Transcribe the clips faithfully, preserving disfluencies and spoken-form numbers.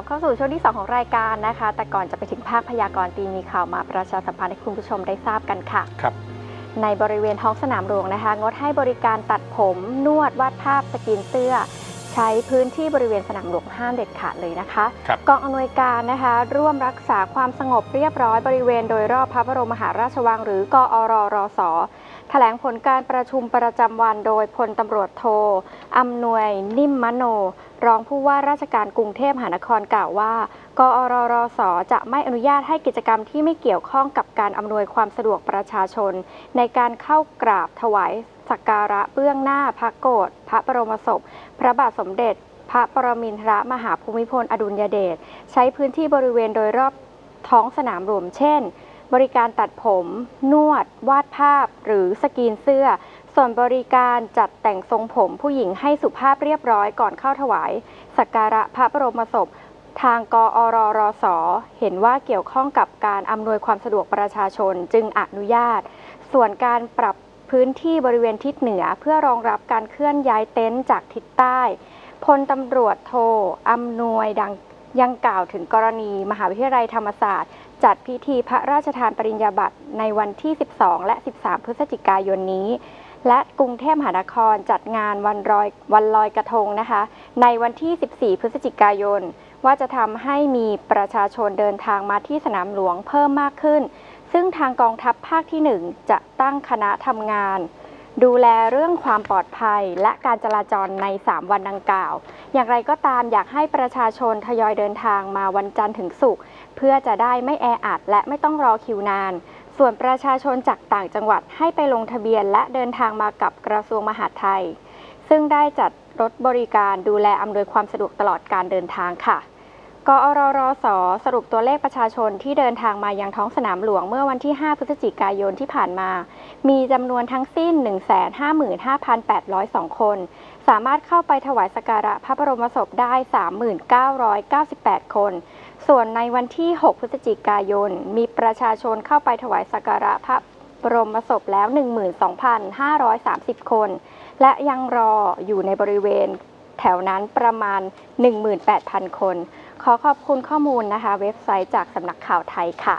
บเข้าสู่ช่วงที่สองของรายการนะคะแต่ก่อนจะไปถึงภาคพยากรณ์ตีมีข่าวมาประชาสัมพันธ์ให้คุณผู้ชมได้ทราบกันค่ะครับในบริเวณท้องสนามหลวงนะคะงดให้บริการตัดผมนวดวาดภาพสกรีนเสื้อใช้พื้นที่บริเวณสนามหลวงห้ามเด็ดขาดเลยนะคะกองอำนวยการนะคะร่วมรักษาความสงบเรียบร้อยบริเวณโดยรอบพระบรมมหาราชวังหรือกอรรสแถลงผลการประชุมประจำวันโดยพลตำรวจโทอำนวยนิ่มมโนรองผู้ว่าราชการกรุงเทพมหานครกล่าวว่ากอรรสจะไม่อนุญาตให้กิจกรรมที่ไม่เกี่ยวข้องกับการอำนวยความสะดวกประชาชนในการเข้ากราบถวายสักการะเบื้องหน้าพระโกฐพระบรมศพพระบาทสมเด็จพระปรมินทรมหาภูมิพลอดุลยเดชใช้พื้นที่บริเวณโดยรอบท้องสนามหลวงเช่นบริการตัดผมนวดวาดภาพหรือสกรีนเสื้อส่วนบริการจัดแต่งทรงผมผู้หญิงให้สุภาพเรียบร้อยก่อนเข้าถวายสักการะพระบรมศพทางกอรรสเห็นว่าเกี่ยวข้องกับการอำนวยความสะดวกประชาชนจึงอนุญาตส่วนการปรับพื้นที่บริเวณทิศเหนือเพื่อรองรับการเคลื่อนย้ายเต็นท์จากทิศใต้พลตำรวจโทอำนวยดังยังกล่าวถึงกรณีมหาวิทยาลัยธรรมศาสตร์จัดพิธีพระราชทานปริญญาบัตรในวันที่สิบสองและสิบสามพฤศจิกายนนี้และกรุงเทพมหานครจัดงานวันลอยวันลอยกระทงนะคะในวันที่สิบสี่พฤศจิกายนว่าจะทำให้มีประชาชนเดินทางมาที่สนามหลวงเพิ่มมากขึ้นซึ่งทางกองทัพภาคที่หนึ่งจะตั้งคณะทำงานดูแลเรื่องความปลอดภัยและการจราจรในสามวันดังกล่าวอย่างไรก็ตามอยากให้ประชาชนทยอยเดินทางมาวันจันทร์ถึงศุกร์เพื่อจะได้ไม่แออัดและไม่ต้องรอคิวนานส่วนประชาชนจากต่างจังหวัดให้ไปลงทะเบียนและเดินทางมากับกระทรวงมหาดไทยซึ่งได้จัดรถบริการดูแลอำนวยความสะดวกตลอดการเดินทางค่ะกอรรสสรุปตัวเลขประชาชนที่เดินทางมายังท้องสนามหลวงเมื่อวันที่ห้าพฤศจิกายนที่ผ่านมามีจำนวนทั้งสิ้น หนึ่งแสนห้าหมื่นห้าพันแปดร้อยสอง คนสามารถเข้าไปถวายสักการะพระบรมศพได้ สามหมื่นเก้าร้อยเก้าสิบแปด คนส่วนในวันที่หกพฤศจิกายนมีประชาชนเข้าไปถวายสักการะพระบรมศพแล้ว หนึ่งหมื่นสองพันห้าร้อยสามสิบ คนและยังรออยู่ในบริเวณแถวนั้นประมาณ หนึ่งหมื่นแปดพัน คนขอขอบคุณข้อมูลนะคะเว็บไซต์จากสำนักข่าวไทยค่ะ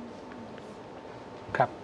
ครับ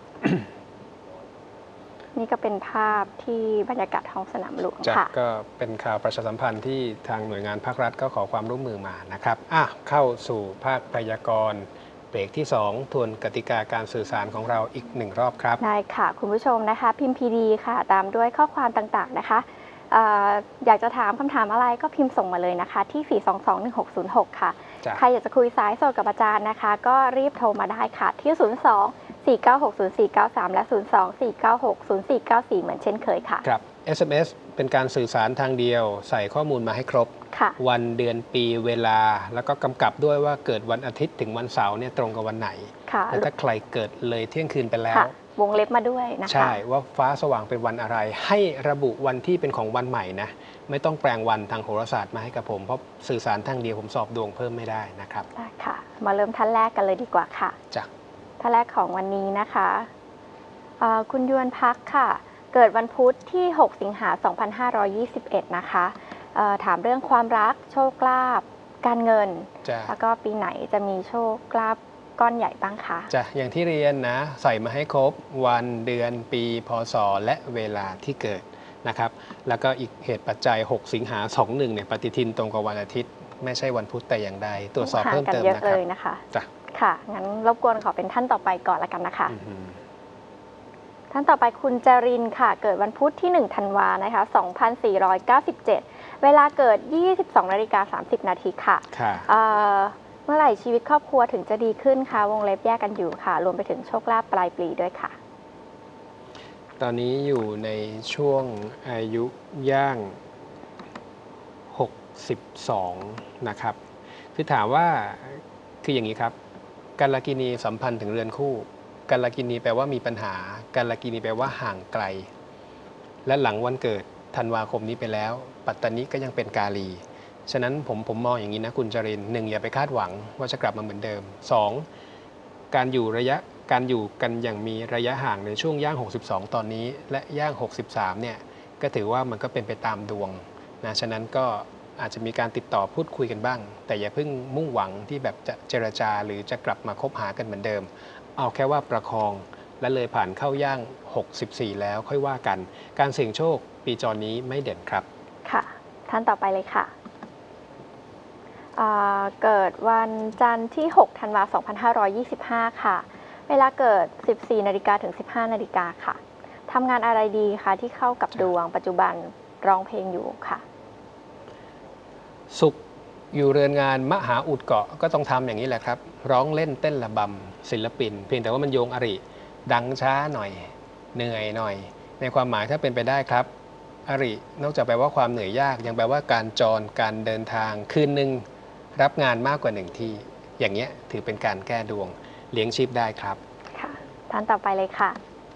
นี่ก็เป็นภาพที่บรรยากาศท้องสนามหลวงค่ะก็เป็นข่าวประชาสัมพันธ์ที่ทางหน่วยงานภาครัฐก็ขอความร่วมมือมานะครับอ่ะเข้าสู่ภาคพยากรณ์เบรกที่สองทวนกติกาการสื่อสารของเราอีกหนึ่งรอบครับได้ค่ะคุณผู้ชมนะคะพิมพ์ พี ดี ค่ะตามด้วยข้อความต่างๆนะคะอยากจะถามคำถามอะไรก็พิมพ์ส่งมาเลยนะคะที่สี่ สอง สอง หนึ่ง หก ศูนย์ หกค่ะใครอยากจะคุยสายสดกับอาจารย์นะคะก็รีบโทรมาได้ค่ะที่ศูนย์ สอง สี่ เก้า หก ศูนย์ สี่ เก้า สามและศูนย์ สอง สี่ เก้า หก ศูนย์ สี่ เก้า สี่เหมือนเช่นเคยค่ะครับ เอส เอ็ม เอส เป็นการสื่อสารทางเดียวใส่ข้อมูลมาให้ครบวันเดือนปีเวลาแล้วก็กำกับด้วยว่าเกิดวันอาทิตย์ถึงวันเสาร์เนี่ยตรงกับวันไหนและถ้าใครเกิดเลยเที่ยงคืนไปแล้ววงเล็บมาด้วยนะคะใช่ว่าฟ้าสว่างเป็นวันอะไรให้ระบุวันที่เป็นของวันใหม่นะไม่ต้องแปลงวันทางโหราศาสตร์มาให้กับผมเพราะสื่อสารทางเดียวผมสอบดวงเพิ่มไม่ได้นะครับได้ค่ะมาเริ่มท่านแรกกันเลยดีกว่าค่ะจ้ะท่านแรกของวันนี้นะคะคุณยวนพักค่ะเกิดวันพุธที่หกสิงหาคมสองพันห้าร้อยยี่สิบเอ็ดนะคะถามเรื่องความรักโชคลาภการเงินแล้วก็ปีไหนจะมีโชคลาภก้อนใหญ่บ้างคะจ้ะอย่างที่เรียนนะใส่มาให้ครบวันเดือนปีพศและเวลาที่เกิดนะครับแล้วก็อีกเหตุปัจจัยหกสิงหาคมสองสิบเอ็ดเนี่ยปฏิทินตรงกับวันอาทิตย์ไม่ใช่วันพุธแต่อย่างใดตรวจสอบเพิ่มเติมนะครับเลยนะคะจ้ะค่ะงั้นรบกวนขอเป็นท่านต่อไปก่อนละกันนะคะท่านต่อไปคุณจรินค่ะเกิดวันพุธที่หนึ่งธันวานะคะสองพันสี่ร้อยเก้าสิบเจ็ดเวลาเกิด ยี่สิบสองนาฬิกาสามสิบนาทีค่ะเมื่อไหร่ชีวิตครอบครัวถึงจะดีขึ้นคะวงเล็บแยกกันอยู่ค่ะรวมไปถึงโชคลาภปลายปีด้วยค่ะตอนนี้อยู่ในช่วงอายุย่างหกสิบสองนะครับคือถามว่าคืออย่างนี้ครับกัลกินีสัมพันธ์ถึงเรือนคู่กัลกินีแปลว่ามีปัญหากัลกินีแปลว่าห่างไกลและหลังวันเกิดธันวาคมนี้ไปแล้วปัตตานีก็ยังเป็นกาลีฉะนั้นผมผมมองอย่างนี้นะคุณจรินหนึ่งอย่าไปคาดหวังว่าจะกลับมาเหมือนเดิมสองการอยู่ระยะการอยู่กันอย่างมีระยะห่างในช่วงย่างหกสิบสองตอนนี้และย่างหกสิบสามเนี่ยก็ถือว่ามันก็เป็นไปตามดวงนะฉะนั้นก็อาจจะมีการติดต่อพูดคุยกันบ้างแต่อย่าเพิ่งมุ่งหวังที่แบบจะเจรจาหรือจะกลับมาคบหากันเหมือนเดิมเอาแค่ว่าประคองและเลยผ่านเข้าย่างหกสิบสี่แล้วค่อยว่ากันการเสี่ยงโชคปีจรนี้ไม่เด่นครับค่ะท่านต่อไปเลยค่ะเกิดวันจันทร์ที่หกธันวาคมสองพันห้าร้อยยี่สิบห้าค่ะเวลาเกิดสิบสี่นาฬิกาถึงสิบห้านาฬิกาค่ะทำงานอะไรดีคะที่เข้ากับดวงปัจจุบันร้องเพลงอยู่ค่ะสุขอยู่เรือนงานมหาอุดเกาะก็ต้องทำอย่างนี้แหละครับร้องเล่นเต้นระบำศิลปินเพียงแต่ว่ามันโยงอริดังช้าหน่อยเหนื่อยหน่อยในความหมายถ้าเป็นไปได้ครับอรินอกจากแปลว่าความเหนื่อยยากยังแปลว่าการจรการเดินทางคืนหนึ่งรับงานมากกว่าหนึ่งที่อย่างเงี้ยถือเป็นการแก้ดวงเลี้ยงชีพได้ครับค่ะท่านต่อไปเลยค่ะ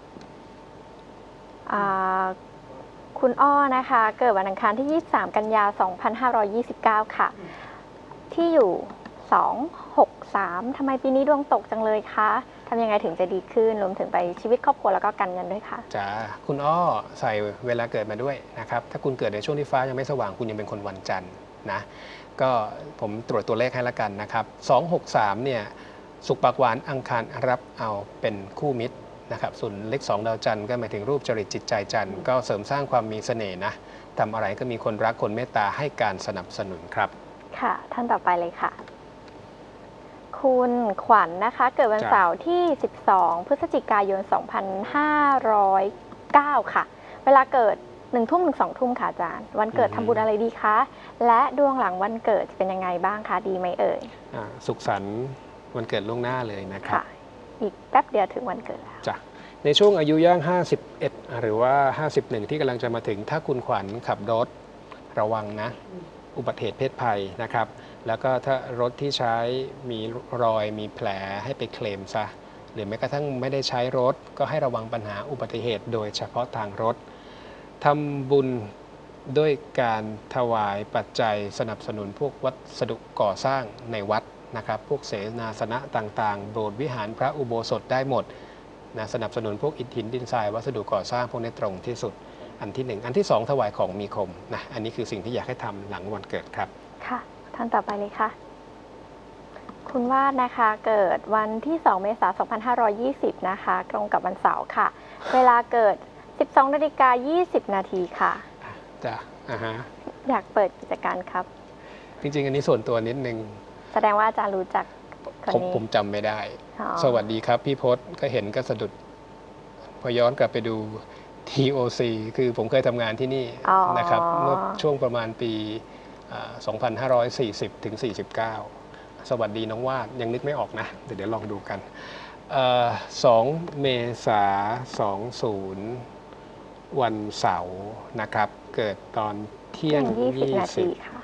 คุณอ้อนะคะเกิดวันอังคารที่ยี่สิบสามกันยายนสองพันห้าร้อยยี่สิบเก้าค่ะที่อยู่สอง หก สามทำไมปีนี้ดวงตกจังเลยคะทำยังไงถึงจะดีขึ้นรวมถึงไปชีวิตครอบครัวแล้วก็การเงินด้วยค่ะจ้าคุณอ้อใส่เวลาเกิดมาด้วยนะครับถ้าคุณเกิดในช่วงที่ฟ้ายังไม่สว่างคุณยังเป็นคนวันจันทร์นะก็ผมตรวจตัวเลขให้ละกันนะครับสอง หก สามเนี่ยสุขปากหวานอังคารรับเอาเป็นคู่มิตรนะครับส่วนเลขสองดาวจันทร์ก็หมายถึงรูปจริตจิตใจจันทร์ก็เสริมสร้างความมีเสน่ห์นะทำอะไรก็มีคนรักคนเมตตาให้การสนับสนุนครับค่ะท่านต่อไปเลยค่ะคุณขวัญ น, นะคะเกิดวันเสาร์ที่สิบสองพฤศจิกายนสองพันห้าร้อยเก้าค่ะเวลาเกิดหนึ่งทุ่มถึงสองทุ่มค่ะอาจารย์วันเกิดทำบุญอะไรดีคะและดวงหลังวันเกิดจะเป็นยังไงบ้างคะดีไหมเอ่ยสุขสันต์วันเกิดล่วงหน้าเลยนะครับอีกแป๊บเดียวถึงวันเกิดแล้วจ้ะในช่วงอายุย่างห้าสิบเอ็ดหรือว่าห้าสิบเอ็ดที่กำลังจะมาถึงถ้าคุณขวัญขับรถระวังนะอุบัติเหตุเพศภัยนะครับแล้วก็ถ้ารถที่ใช้มีรอยมีแผลให้ไปเคลมซะหรือแม้กระทั่งไม่ได้ใช้รถก็ให้ระวังปัญหาอุบัติเหตุโดยเฉพาะทางรถทำบุญด้วยการถวายปัจจัยสนับสนุนพวกวัสดุก่อสร้างในวัดนะครับพวกเสนาสนะต่างๆโบสถ์วิหารพระอุโบสถได้หมดนะสนับสนุนพวกอิฐหินดินทรายวัสดุก่อสร้างพวกนี้ตรงที่สุดอันที่หนึ่งอันที่สองถวายของมีคมนะอันนี้คือสิ่งที่อยากให้ทำหลังวันเกิดครับค่ะท่านต่อไปเลยค่ะคุณวาดนะคะเกิดวันที่สองเมษายนสองพันห้าร้อยยี่สิบนะคะตรงกับวันเสาร์ค่ะเวลาเกิดสิบสองนาฬิกายี่สิบนาทีค่ะจ้ะอ่าฮะอยากเปิดกิจการครับจริงๆอันนี้ส่วนตัวนิดนึงแสดงว่าอาจารย์รู้จักผมผมจำไม่ได้สวัสดีครับพี่พศก็เห็นก็สะดุดพอย้อนกลับไปดู ที โอ ซี คือผมเคยทำงานที่นี่นะครับเมื่อช่วงประมาณปีสองพันห้าร้อยสี่สิบถึงสี่สิบเก้าสวัสดีน้องวาดยังนึกไม่ออกนะเดี๋ยวเดี๋ยวลองดูกันสองเมษายนสองสิบวันเสาร์นะครับเกิดตอนเที่ยงยี่สิบค่ะ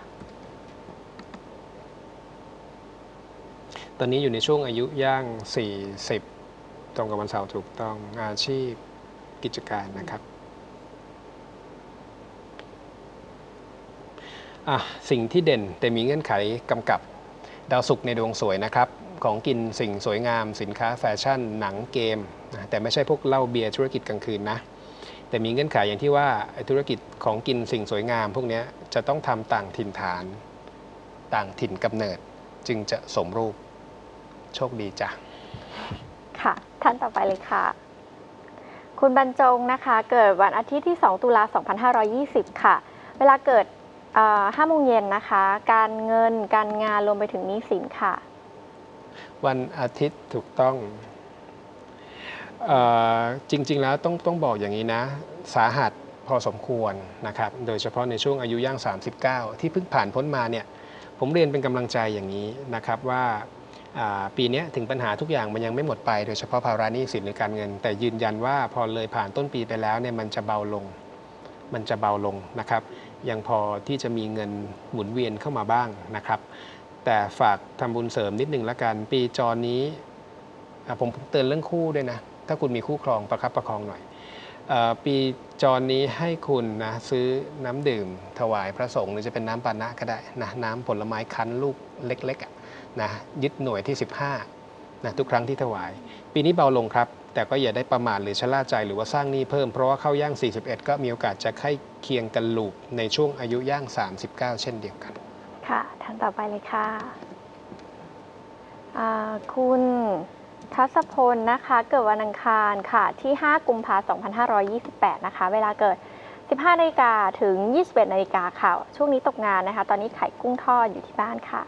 ตอนนี้อยู่ในช่วงอายุย่างสี่สิบตรงกับวันเสาร์ถูกต้องอาชีพกิจการนะครับอ่ะสิ่งที่เด่นแต่มีเงื่อนไขกำกับดาวศุกร์ในดวงสวยนะครับของกินสิ่งสวยงามสินค้าแฟชั่นหนังเกมนะแต่ไม่ใช่พวกเหล้าเบียร์ธุรกิจกลางคืนนะแต่มีเงื่อนไขอย่างที่ว่าธุรกิจของกินสิ่งสวยงามพวกนี้จะต้องทำต่างถิ่นฐานต่างถิ่นกำเนิดจึงจะสมรูปโชคดีจ้ะค่ะท่านต่อไปเลยค่ะคุณบรรจงนะคะเกิดวันอาทิตย์ที่สองตุลาคมสองพันห้าร้อยยี่สิบค่ะเวลาเกิดห้าโมงเย็นนะคะการเงินการงานรวมไปถึงหนี้สินค่ะวันอาทิตย์ถูกต้องจริงๆแล้วต้องต้องบอกอย่างนี้นะสาหัสพอสมควรนะครับโดยเฉพาะในช่วงอายุย่างสามสิบเก้าที่เพิ่งผ่านพ้นมาเนี่ยผมเรียนเป็นกำลังใจอย่างนี้นะครับว่าปีนี้ถึงปัญหาทุกอย่างมันยังไม่หมดไปโดยเฉพาะภาระหนี้สินหรือการเงินแต่ยืนยันว่าพอเลยผ่านต้นปีไปแล้วเนี่ยมันจะเบาลงมันจะเบาลงนะครับยังพอที่จะมีเงินหมุนเวียนเข้ามาบ้างนะครับแต่ฝากทำบุญเสริมนิดนึงละกันปีจรนี้ผมเตือนเรื่องคู่ด้วยนะถ้าคุณมีคู่ครองประคับประคองหน่อยปีจรนี้ให้คุณนะซื้อน้ำดื่มถวายพระสงฆ์หรือจะเป็นน้ำปานะก็ได้นะน้ำผลไม้คั้นลูกเล็กๆนะยึดหน่วยที่สิบห้านะทุกครั้งที่ถวายปีนี้เบาลงครับแต่ก็อย่าได้ประมาทหรือชะล่าใจหรือว่าสร้างหนี้เพิ่มเพราะว่าเข้าย่างสี่สิบเอ็ดก็มีโอกาสจะใกล้เคียงกันลูปในช่วงอายุย่างสามสิบเก้าเช่นเดียวกันค่ะท่านต่อไปเลยค่ะคุณทัศพลนะคะเกิดวันอังคารค่ะที่ห้ากุมภาพันธ์สองพันห้าร้อยยี่สิบแปดนะคะเวลาเกิดสิบห้านาฬิกาถึงยี่สิบเอ็ดนาฬิกาค่ะช่วงนี้ตกงานนะคะตอนนี้ขายกุ้งทอดอยู่ที่บ้านค่ะ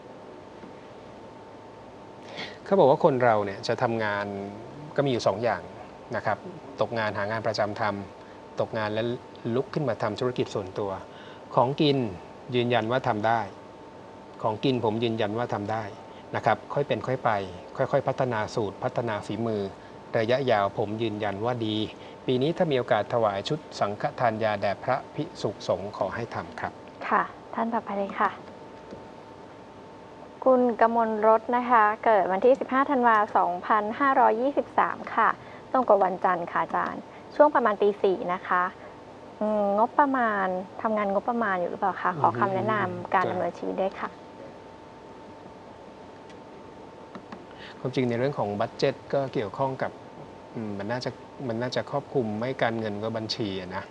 เขาบอกว่าคนเราเนี่ยจะทำงานก็มีอยู่สองอย่างนะครับตกงานหางานประจำทำตกงานแล้วลุกขึ้นมาทำธุรกิจส่วนตัวของกินยืนยันว่าทำได้ของกินผมยืนยันว่าทำได้นะครับค่อยเป็นค่อยไปค่อยๆพัฒนาสูตรพัฒนาฝีมือระยะยาวผมยืนยันว่าดีปีนี้ถ้ามีโอกาสถวายชุดสังฆทานยาแด่พระภิกษุสงฆ์ขอให้ทำครับค่ะท่านต่อไปเลยค่ะคุณกมลรสนะคะเกิดวันที่สิบห้าธันวาคมสองพันห้าร้อยยี่สิบสามค่ะตรงกับวันจันทร์ค่ะอาจารย์ช่วงประมาณตีสี่นะคะงบประมาณทำงานงบประมาณอยู่หรือเปล่าคะขอคำแนะนำการดำเนินชีวิตด้วยค่ะความจริงในเรื่องของบัดเจ็ตก็เกี่ยวข้องกับมันน่าจะมันน่าจะครอบคลุมไม่การเงินก็บัญชีนะ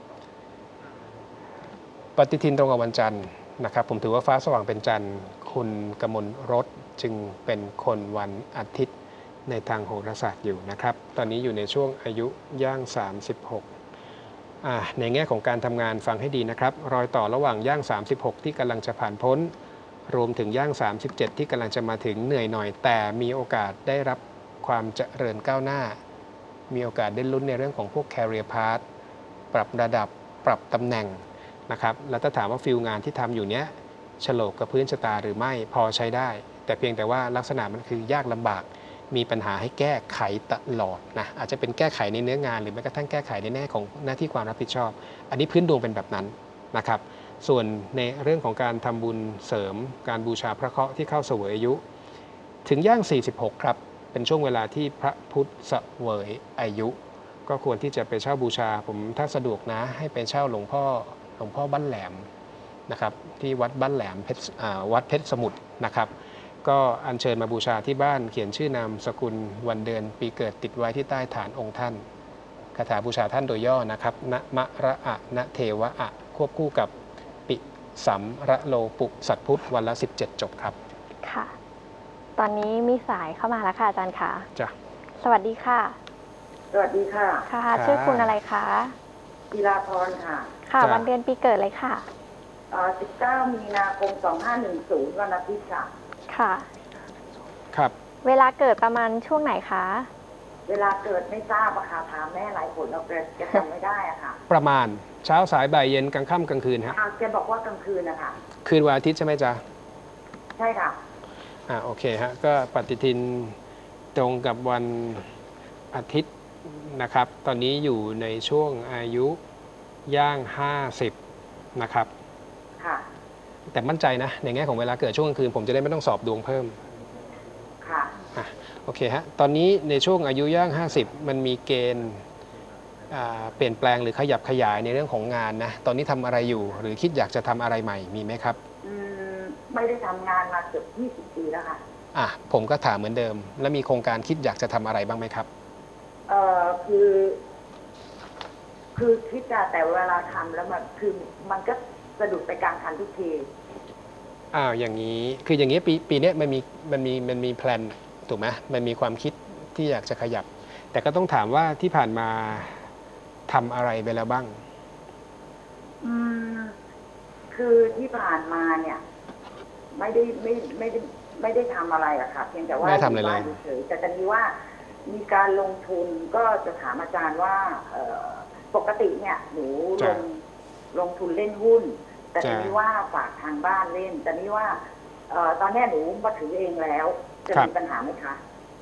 ปฏิทินตรงกับวันจันทร์นะครับผมถือว่าฟ้าสว่างเป็นจันทร์คุณกมลรสจึงเป็นคนวันอาทิตย์ในทางโหราศาสตร์อยู่นะครับตอนนี้อยู่ในช่วงอายุย่างสามสิบหกอ่าในแง่ของการทำงานฟังให้ดีนะครับรอยต่อระหว่างย่างสามสิบหกที่กำลังจะผ่านพ้นรวมถึงย่างสามสิบเจ็ดที่กำลังจะมาถึงเหนื่อยหน่อยแต่มีโอกาสได้รับความเจริญก้าวหน้ามีโอกาสได้ลุ้นในเรื่องของพวก career path ปรับระดับปรับตำแหน่งนะครับแล้วถ้าถามว่าฟิลงานที่ทำอยู่เนี้ยฉลกกับพื้นชะตาหรือไม่พอใช้ได้แต่เพียงแต่ว่าลักษณะมันคือยากลำบากมีปัญหาให้แก้ไขตลอดนะอาจจะเป็นแก้ไขในเนื้องานหรือแม้กระทั่งแก้ไขในแง่ของหน้าที่ความรับผิดชอบอันนี้พื้นดวงเป็นแบบนั้นนะครับส่วนในเรื่องของการทำบุญเสริมการบูชาพระเคราะห์ที่เข้าเสวยอายุถึงย่างสี่สิบหกครับเป็นช่วงเวลาที่พระพุทธเสวยอายุก็ควรที่จะไปเช่าบูชาผมถ้าสะดวกนะให้ไปเช่าหลวงพ่อหลวงพ่อบ้านแหลมนะครับที่วัดบ้านแหลมเพชรวัดเพชรสมุทรนะครับก็อัญเชิญมาบูชาที่บ้านเขียนชื่อนามสกุลวันเดือนปีเกิดติดไว้ที่ใต้ฐานองค์ท่านคาถาบูชาท่านโดยย่อนะครับนะมะระอะนะเทวะอะควบคู่กับปิสัมระโลปุสัตพุทธวันละสิบเจ็ดจบครับค่ะตอนนี้มีสายเข้ามาแล้วค่ะอาจารย์ค่ะจ้ะสวัสดีค่ะสวัสดีค่ะค่ะชื่อคุณอะไรคะกีฬาพรค่ะค่ะวันเดือนปีเกิดเลยค่ะสิบเก้ามีนาคมสองห้าหนึ่งศูนย์วันอาทิตย์ค่ะค่ะครับเวลาเกิดประมาณช่วงไหนคะเวลาเกิดไม่ทราบอะค่ะถามแม่หลายคนเราจะจำไม่ได้อะค่ะประมาณเช้าสายบ่ายเย็นกลางค่ำกลางคืนฮะแกบอกว่ากลางคืนนะคะคืนวันอาทิตย์ใช่ไหมจ๊ะใช่ค่ะอ่าโอเคฮะก็ปฏิทินตรงกับวันอาทิตย์นะครับตอนนี้อยู่ในช่วงอายุย่างห้าสิบนะครับค่ะแต่มั่นใจนะในแง่ของเวลาเกิดช่วงกลางคืนผมจะได้ไม่ต้องสอบดวงเพิ่มค่ะอ่ะโอเคฮะตอนนี้ในช่วงอายุย่างห้าสิบมันมีเกณฑ์เปลี่ยนแปลงหรือขยับขยายในเรื่องของงานนะตอนนี้ทำอะไรอยู่หรือคิดอยากจะทำอะไรใหม่มีไหมครับอืมไม่ได้ทำงานมาเกือบยี่สิบปีแล้วค่ะอ่ะผมก็ถามเหมือนเดิมแล้วมีโครงการคิดอยากจะทำอะไรบ้างไหมครับเอ่อคือคือคิดจะแต่เวลาทำแล้วมันคือมันก็สะดุดไปกลางคันทุกทีอ้าวอย่างนี้คืออย่างนี้ปีปีนี้มันมีมันมีมันมีแพลนถูกไหมมันมีความคิดที่อยากจะขยับแต่ก็ต้องถามว่าที่ผ่านมาทำอะไรไปแล้วบ้างอืมคือที่ผ่านมาเนี่ยไม่ได้ไม่ไม่ได้ไม่ได้ทำอะไรอะค่ะเพียงแต่ว่าไม่ทำอะไรเลยเฉยแต่ตอนนี้ว่ามีการลงทุนก็จะถามอาจารย์ว่าปกติเนี่ยหนูลงลงทุนเล่นหุ้นแต่ตอนนี้ว่าฝากทางบ้านเล่นแต่นี้ว่าตอนนี้หนูมาถือเองแล้วจะมีปัญหาไหมคะ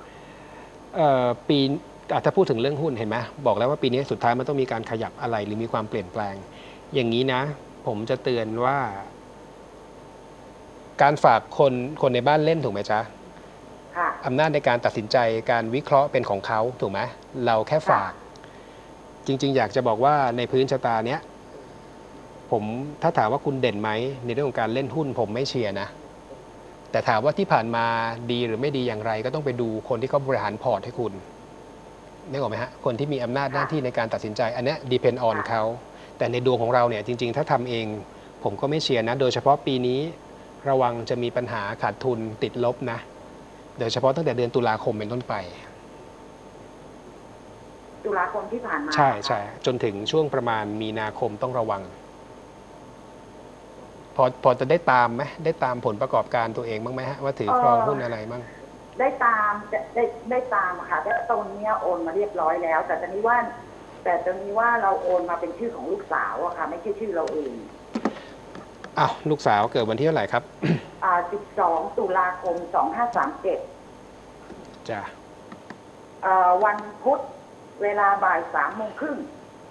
ปีถ้าพูดถึงเรื่องหุ้นเห็นไหมบอกแล้วว่าปีนี้สุดท้ายมันต้องมีการขยับอะไรหรือมีความเปลี่ยนแปลงอย่างนี้นะผมจะเตือนว่าการฝากคนคนในบ้านเล่นถูกไหมจ๊ะอำนาจในการตัดสินใจการวิเคราะห์เป็นของเขาถูกไหมเราแค่ฝากจริงๆอยากจะบอกว่าในพื้นชะตาเนี้ยผมถ้าถามว่าคุณเด่นไหมในเรื่องของการเล่นหุ้นผมไม่เชียร์นะแต่ถามว่าที่ผ่านมาดีหรือไม่ดีอย่างไรก็ต้องไปดูคนที่เขาบริหารพอร์ตให้คุณนึกออกไหมฮะคนที่มีอำนาจหน้าที่ในการตัดสินใจอันเนี้ย depend on เขาแต่ในดวงของเราเนี่ยจริงๆถ้าทำเองผมก็ไม่เชียร์นะโดยเฉพาะปีนี้ระวังจะมีปัญหาขาดทุนติดลบนะโดยเฉพาะตั้งแต่เดือนตุลาคมเป็นต้นไปตุลาคมที่ผ่านมาใช่ใช่จนถึงช่วงประมาณมีนาคมต้องระวังพอพอจะได้ตามไหมได้ตามผลประกอบการตัวเองบ้างไหมฮะว่าถือครองหุ้นอะไรบ้างได้ตามได้ได้ตามค่ะแต่ตรงนี้โอนมาเรียบร้อยแล้ว แต่ตอนนี้ว่าแต่ตอนนี้ว่าเราโอนมาเป็นชื่อของลูกสาวอะค่ะไม่ใช่ชื่อเราเองอ้าวลูกสาวเกิดวันที่เท่าไหร่ครับอ่าสิบสองตุลาคมสองห้าสามเจ็ดจ้ะอ่าวันพุธเวลาบ่ายสามโมงครึ่ง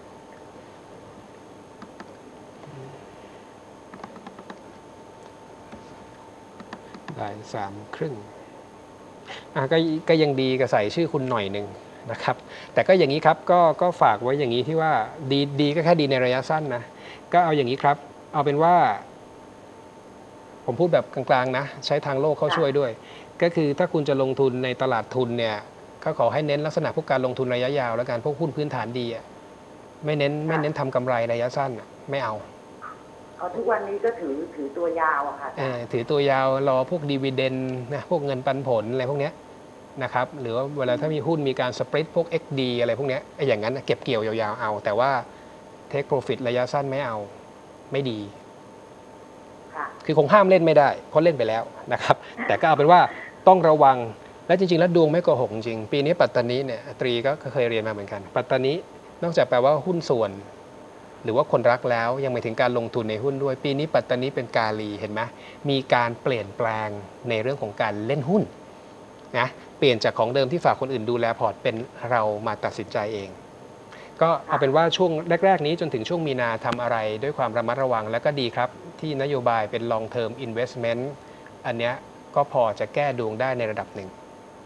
บ่ายสามครึ่งอ่ะก็ก็ยังดีกับใส่ชื่อคุณหน่อยหนึ่งนะครับแต่ก็อย่างนี้ครับก็ก็ฝากไว้อย่างนี้ที่ว่าดีดีก็แค่ดีในระยะสั้นนะก็เอาอย่างนี้ครับเอาเป็นว่าผมพูดแบบกลางๆนะใช้ทางโลกเข้าช่วยด้วยก็คือถ้าคุณจะลงทุนในตลาดทุนเนี่ยก็ขอให้เน้นลักษณะพวกการลงทุนระยะยาวแล้วกันพวกหุ้นพื้นฐานดีอ่ะไม่เน้นไม่เน้นทำกำไรระยะสั้นไม่เอาเอาทุกวันนี้ก็ถือถือตัวยาวอะค่ะถือตัวยาวรอพวกดีวิเดนนะพวกเงินปันผลอะไรพวกนี้นะครับหรือว่าเวลาถ้ามีหุ้นมีการสปริตพวก เอ็กซ์ ดี อะไรพวกนี้ไอ้อย่างนั้นเก็บเกี่ยวยาวๆเอาแต่ว่าเทคโปรฟิตระยะสั้นไม่เอาไม่ดีคือคงห้ามเล่นไม่ได้เพราะเล่นไปแล้วนะครับแต่ก็เอาเป็นว่าต้องระวังและจริงๆแล้วดวงไม่โกหกจริงปีนี้ปัตตานีเนี่ยตรีก็เคยเรียนมาเหมือนกันปัตตานีนอกจากแปลว่าหุ้นส่วนหรือว่าคนรักแล้วยังไม่ถึงการลงทุนในหุ้นด้วยปีนี้ปัตตานีเป็นกาลีเห็นไหมมีการเปลี่ยนแปลงในเรื่องของการเล่นหุ้นนะเปลี่ยนจากของเดิมที่ฝากคนอื่นดูแลพอร์ตเป็นเรามาตัดสินใจเองก็เอาเป็นว่าช่วงแรกๆนี้จนถึงช่วงมีนาทำอะไรด้วยความระมัดระวังแล้วก็ดีครับที่นโยบายเป็น long term investment อันเนี้ยก็พอจะแก้ดวงได้ในระดับหนึ่ง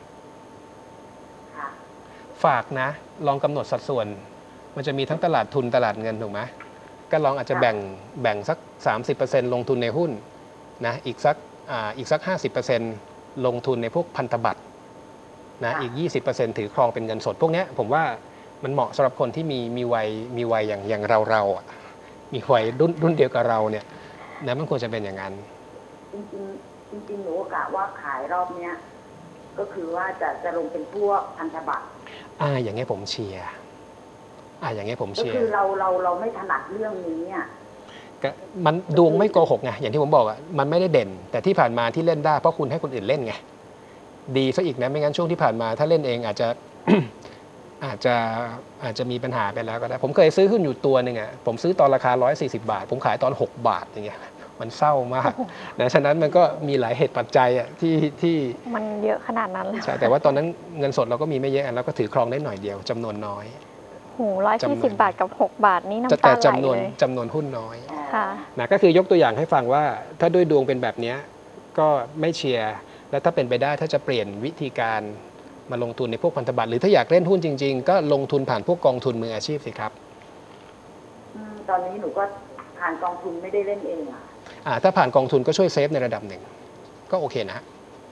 ฝากนะลองกำหนดสัดส่วนมันจะมีทั้งตลาดทุนตลาดเงินถูกไหมก็ลองอาจจะแบ่งแบ่งสัก สามสิบเปอร์เซ็นต์ ลงทุนในหุ้นนะอีกสักอ่าอีกสัก ห้าสิบเปอร์เซ็นต์ ลงทุนในพวกพันธบัตรนะอีก ยี่สิบเปอร์เซ็นต์ ถือครองเป็นเงินสดพวกนี้ผมว่ามันเหมาะสำหรับคนที่มีมีวัยมีวัยอย่างอย่างเราเราอ่ะมีวัยรุ่นรุ่นเดียวกับเราเนี่ยนะมันควรจะเป็นอย่างนั้นจริงจริงจริงหนูกะว่าขายรอบเนี้ยก็คือว่าจะจะลงเป็นพวกพันธบัตรอ่าอย่างนี้ผมเชียร์อ่าอย่างนี้ผมเชียร์ก็คือเราเราเราไม่ถนัดเรื่องนี้อ่ะก็มันดวงไม่โกหกไงอย่างที่ผมบอกอ่ะมันไม่ได้เด่นแต่ที่ผ่านมาที่เล่นได้เพราะคุณให้คนอื่นเล่นไงดีซะอีกนะไม่งั้นช่วงที่ผ่านมาถ้าเล่นเองอาจจะ อาจจะอาจจะมีปัญหาไปแล้วก็ได้ผมเคยซื้อหุ้นอยู่ตัวหนึ่งอ่ะผมซื้อตอนราคาหนึ่งร้อยสี่สิบบาทผมขายตอนหกบาทอย่างเงี้ยมันเศร้ามากนะฉะนั้นมันก็มีหลายเหตุปัจจัยอ่ะที่ที่มันเยอะขนาดนั้นใช่แต่ว่าตอนนั้นเงินสดเราก็มีไม่เยอะแล้วก็ถือครองได้หน่อยเดียวจำนวนน้อยโหร้อยสี่สิบบาทกับหกบาทนี่น้ำตาไหลเลยแต่จำนวนจำนวนหุ้นน้อยนะก็คือยกตัวอย่างให้ฟังว่าถ้าด้วยดวงเป็นแบบนี้ก็ไม่เชียร์แล้วถ้าเป็นไปได้ถ้าจะเปลี่ยนวิธีการมาลงทุนในพวกพันธบัตรหรือถ้าอยากเล่นหุ้นจริงๆก็ลงทุนผ่านพวกกองทุนมืออาชีพสิครับตอนนี้หนูก็ผ่านกองทุนไม่ได้เล่นเองอ่ะอ่าถ้าผ่านกองทุนก็ช่วยเซฟในระดับหนึ่งก็โอเคนะ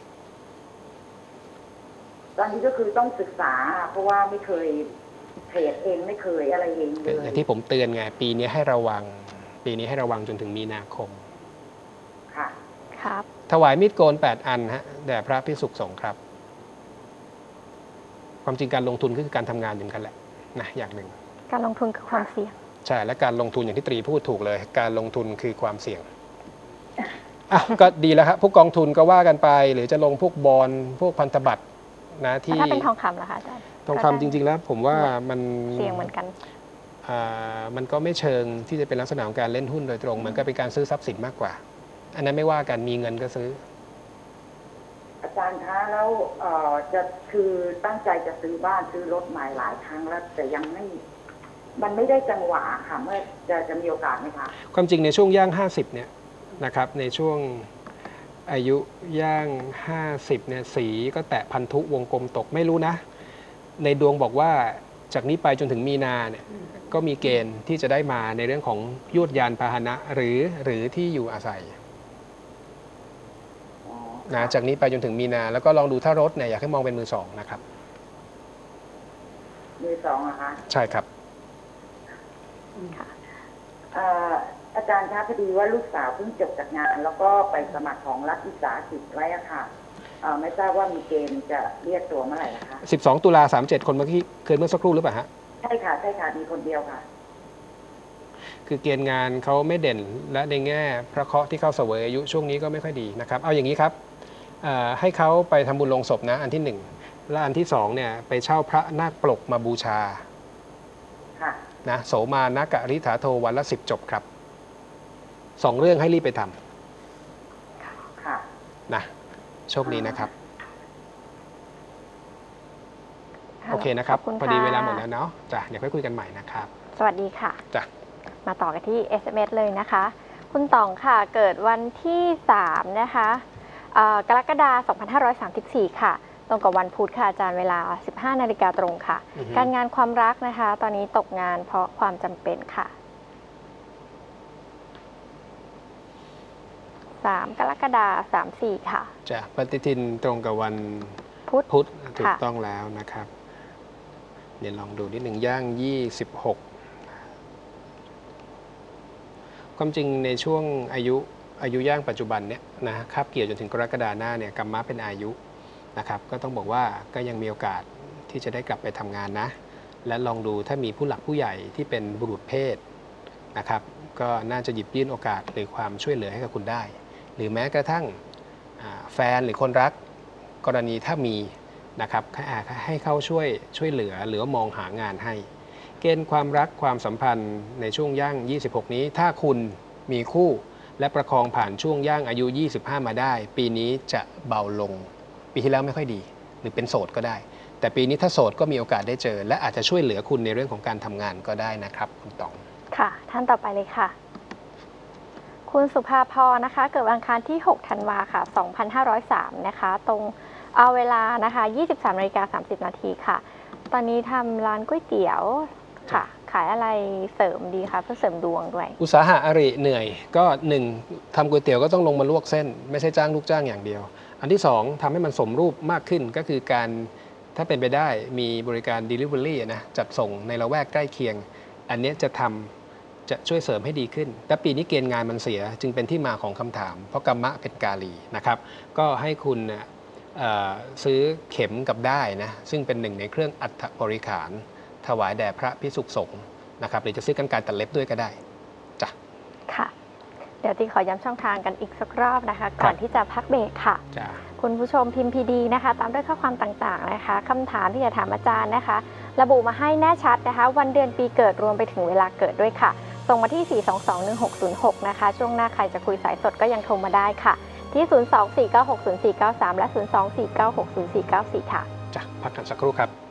ตอนนี้ก็คือต้องศึกษาเพราะว่าไม่เคยเทรดเองไม่เคยอะไรเองเลยอย่างที่ผมเตือนไงปีนี้ให้ระวังปีนี้ให้ระวังจนถึงมีนาคมค่ะครับถวายมีดโกนแปดอันฮะแด่พระภิกษุสงฆ์ครับความจริงการลงทุนก็คือการทำงานเหมือนกันแหละนะอย่างหนึ่งการลงทุนคือความเสี่ยงใช่และการลงทุนอย่างที่ตรีพูดถูกเลยการลงทุนคือความเสี่ยงอ่ะก็ดีแล้วครับพวกกองทุนก็ว่ากันไปหรือจะลงพวกบอนด์พวกพันธบัตรนะที่ถ้าเป็นทองคำล่ะคะอาจารย์ทองคำจริงๆแล้วผมว่ามันเสี่ยงเหมือนกันอ่ามันก็ไม่เชิงที่จะเป็นลักษณะของการเล่นหุ้นโดยตรงมันก็เป็นการซื้อทรัพย์สินมากกว่าอันนั้นไม่ว่ากันมีเงินก็ซื้ออาจารย์คะแล้วจะคือตั้งใจจะซื้อบ้านซื้อรถใหม่หลายครั้งแล้วแต่ยังไม่มันไม่ได้จังหวะค่ะเมื่อจะจะมีโอกาสไหมคะความจริงในช่วงย่างห้าสิบเนี่ยนะครับในช่วงอายุย่างห้าสิบเนี่ยสีก็แตะพันธุวงกลมตกไม่รู้นะในดวงบอกว่าจากนี้ไปจนถึงมีนาเนี่ยก็มีเกณฑ์ที่จะได้มาในเรื่องของยวดยานพาหนะหรือหรือที่อยู่อาศัยนะจากนี้ไปจนถึงมีนาแล้วก็ลองดูถ้ารถเนี่ยอยากให้มองเป็นมือสองนะครับมือสองเหรอคะใช่ครับค่ะเอ่ออาจารย์คะพอดีว่าลูกสาวเพิ่งจบจากงาน แล้วก็ไปสมัครของรัฐวิสาหกิจไว้อะค่ะเอ่อไม่ทราบว่ามีเกณฑ์จะเรียกตัวเมื่อไหร่นะคะสิบสอง ตุลาสามเจ็ดคนเมื่อกี้เคยเมื่อสักครู่หรือเปล่าฮะใช่ค่ะใช่ค่ะมีคนเดียวค่ะคือเกณฑ์งานเขาไม่เด่นและในแง่พระเคราะห์ที่เข้าเสวยอายุช่วงนี้ก็ไม่ค่อยดีนะครับเอาอย่างนี้ครับให้เขาไปทำบุญลงศพนะอันที่หนึ่งและอันที่สองเนี่ยไปเช่าพระนาคปลกมาบูชานะโสมานักะริถาโทวันละสิบจบครับสองเรื่องให้รีบไปทำนะโชคดีนะครับโอเคนะครับพอดีเวลาหมดแล้วเนาะจ้ะเดี๋ยวค่อยคุยกันใหม่นะครับสวัสดีค่ะจ้ะมาต่อกันที่ เอส เอ็ม เอส เลยนะคะคุณต๋องค่ะเกิดวันที่สามนะคะกรกฎาคมสองพันห้าร้อยสามสิบสี่ค่ะตรงกับวันพุธค่ะอาจารย์เวลา สิบห้านาฬิกาตรงค่ะการงานความรักนะคะตอนนี้ตกงานเพราะความจำเป็นค่ะสามกรกฎาคมสามสี่ค่ะจ้ะปฏิทินตรงกับวันพุธพุธถูกต้องแล้วนะครับเดี๋ยวลองดูนิดหนึ่งย่างยี่สิบหกความจริงในช่วงอายุอายุย่างปัจจุบันเนี่ยนะคาบเกี่ยวจนถึงกรกฎาหน้าเนี่ยกรรมะเป็นอายุนะครับก็ต้องบอกว่าก็ยังมีโอกาสที่จะได้กลับไปทำงานนะและลองดูถ้ามีผู้หลักผู้ใหญ่ที่เป็นบุรุษเพศนะครับก็น่าจะหยิบยื่นโอกาสหรือความช่วยเหลือให้กับคุณได้หรือแม้กระทั่งแฟนหรือคนรักกรณีถ้ามีนะครับให้เข้าช่วยช่วยเหลือหรือมองหางานให้เกณฑ์ความรักความสัมพันธ์ในช่วงย่างยี่สิบหกนี้ถ้าคุณมีคู่และประคองผ่านช่วงย่างอายุยี่สิบห้ามาได้ปีนี้จะเบาลงปีที่แล้วไม่ค่อยดีหรือเป็นโสดก็ได้แต่ปีนี้ถ้าโสดก็มีโอกาสได้เจอและอาจจะช่วยเหลือคุณในเรื่องของการทำงานก็ได้นะครับคุณต๋องค่ะท่านต่อไปเลยค่ะคุณสุภาพรนะคะเกิดวันอังคารที่หกธันวาค่ะสองพันห้าร้อยสามนะคะตรงเอาเวลานะคะยี่สิบสามนาฬิกาสามสิบนาทีค่ะตอนนี้ทำร้านก๋วยเตี๋ยวค่ะขายอะไรเสริมดีคะเพื่อเสริมดวงด้วยอุตสาหะอริเหนื่อยก็หนึ่งทำก๋วยเตี๋ยวก็ต้องลงมาลวกเส้นไม่ใช่จ้างลูกจ้างอย่างเดียวอันที่สองทำให้มันสมรูปมากขึ้นก็คือการถ้าเป็นไปได้มีบริการ Delivery นะจัดส่งในละแวกใกล้เคียงอันนี้จะทำจะช่วยเสริมให้ดีขึ้นแต่ปีนี้เกณฑ์งานมันเสียจึงเป็นที่มาของคำถามเพราะกรรมะเป็นกาลีนะครับก็ให้คุณซื้อเข็มกับได้นะซึ่งเป็นหนึ่งในเครื่องอัฐบริขารถวายแด่พระภิกษุสงฆ์นะครับหรือจะซื้อกันไกรตัดเล็บด้วยก็ได้จ้ะค่ะเดี๋ยวตีขอย้ำช่องทางกันอีกสักรอบนะคะก่อนที่จะพักเบรกค่ะจ้ะคุณผู้ชมพิมพ์พีดีนะคะตามด้วยข้อความต่างๆนะคะคำถามที่จะถามอาจารย์นะคะระบุมาให้แน่ชัดนะคะวันเดือนปีเกิดรวมไปถึงเวลาเกิดด้วยค่ะส่งมาที่ สี่สองสองหนึ่งหกศูนย์หก นะคะช่วงหน้าใครจะคุยสายสดก็ยังโทรมาได้ค่ะที่ ศูนย์ สอง สี่ เก้า หก ศูนย์ สี่ เก้า สาม และ ศูนย์ สอง สี่ เก้า หก ศูนย์ สี่ เก้า สี่ ค่ะจ้ะพักกันสักครู่ครับ